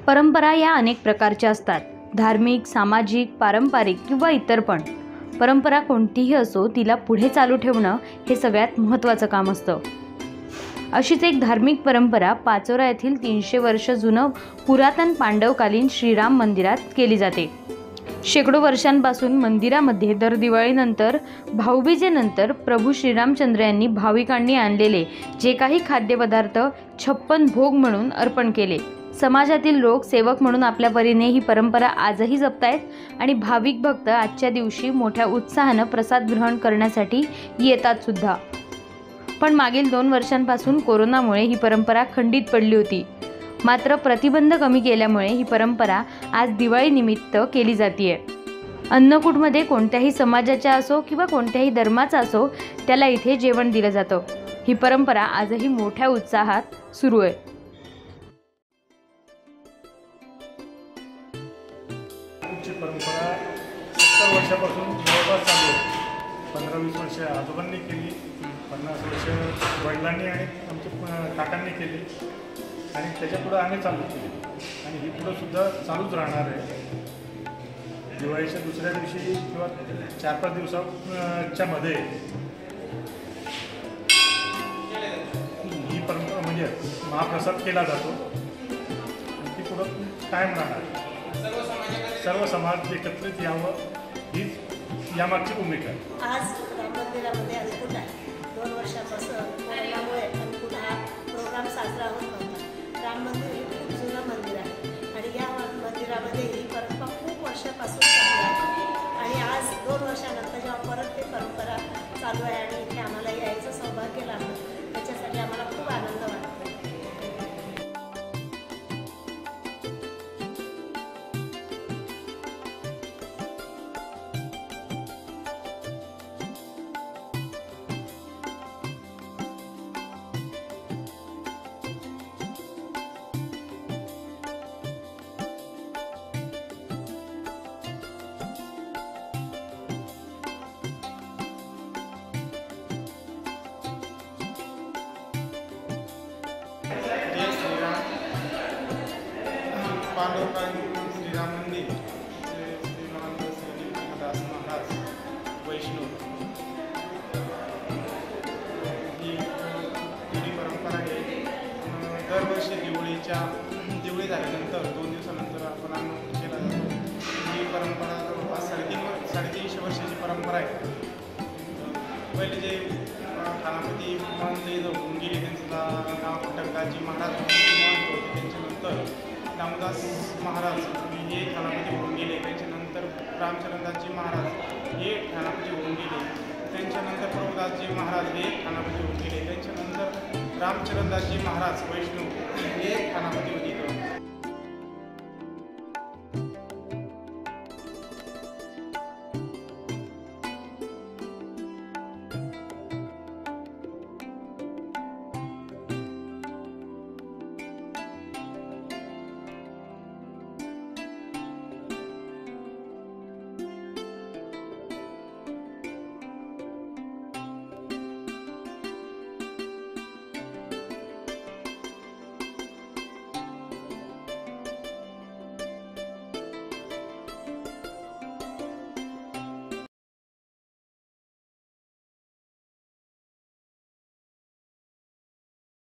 परंपरा या अनेक प्रकारच्या असतात. धार्मिक, सामाजिक, पारंपरिक किंवा इतर पण. परंपरा कोणतीही असो, तिला पुढे चालू ठेवणं हे सगळ्यात महत्त्वाचं काम असतं. अशीच एक धार्मिक परंपरा पाचोरा येथील 300 वर्ष जुनं पुरातन पांडवकालीन श्रीराम मंदिरात केली जाते. शेकडो वर्षांपासून मंदिरामध्ये दर दिवाळीनंतर भाऊबीजेनंतर प्रभू श्रीरामचंद्र यांनी भाविकांनी आणलेले जे काही खाद्यपदार्थ 56 भोग म्हणून अर्पण केले. समाजातील लोक सेवक म्हणून आपल्या परीने ही परंपरा आजही जपतायत आणि भाविक भक्त आजच्या दिवशी मोठ्या उत्साहानं प्रसाद ग्रहण करण्यासाठी येतात सुद्धा. पण मागील 2 वर्षांपासून कोरोनामुळे ही परंपरा खंडित पडली होती. मात्र प्रतिबंध कमी केल्यामुळे ही परंपरा आज दिवाळीनिमित्त केली जाते. अन्नकूटमध्ये कोणत्याही समाजाचा असो किंवा कोणत्याही धर्माचा असो, त्याला इथे जेवण दिलं जातं. ही परंपरा आजही मोठ्या उत्साहात सुरू आहे. परंपरा 70 वर्षापासून जवळपास चालू आहे. 15-20 वर्ष आजोबांनी केली, 50 वर्ष वडिलांनी आणि आमच्या काकांनी केली आणि त्याच्यापुढं आम्ही चालू केली आणि ही पुढं सुद्धा चालूच राहणार आहे. दिवाळीच्या दुसऱ्या दिवशी किंवा 4-5 दिवसाच्या मध्ये ही परंपरा म्हणजे महाप्रसाद केला जातो आणि ती पुढं कायम राहणार. सर्व समाज एकत्रित यावं हीच यामागची भूमिका आहे. आज राम मंदिरामध्ये अन्नकूट आहे. 2 वर्षापासून कोरोनामुळे अन्नकूट हा प्रोग्राम साजरा होत नव्हता. राम मंदिर हे खूप जुनं मंदिर आहे आणि या मंदिरामध्ये ही परंपरा खूप वर्षापासून चालू आहे आणि आज 2 वर्षानंतर जेव्हा परत ते परंपरा चालू आहे आणि इथे आम्हाला यायचं सौभाग्य लाभलं, त्याच्यासाठी आम्हाला खूप आनंद वाटतो. पांडवकालीन श्रीराम मंदिर श्री महंत श्री दास महाराज वैष्णव ही जुनी परंपरा आहे. दरवर्षी दिवाळी झाल्यानंतर 2 दिवसानंतर आपण अन्नकूट केला जातो. ही परंपरा जवळपास 350 वर्षाची परंपरा आहे. पहिले जे खानापती मानले होऊन गेले त्यांचं नाव खटकदाजी महाराज महंत होते. त्यांच्यानंतर रामदास महाराज हे ठाणापती होऊन गेले. त्यांच्यानंतर रामचरणदासजी महाराज हे ठाणापती होऊन गेले. त्यांच्यानंतर प्रभुदासजी महाराज हे ठाणापती होऊन गेले. त्यांच्यानंतर रामचरणदासजी महाराज वैष्णव हे ठाणापती होते.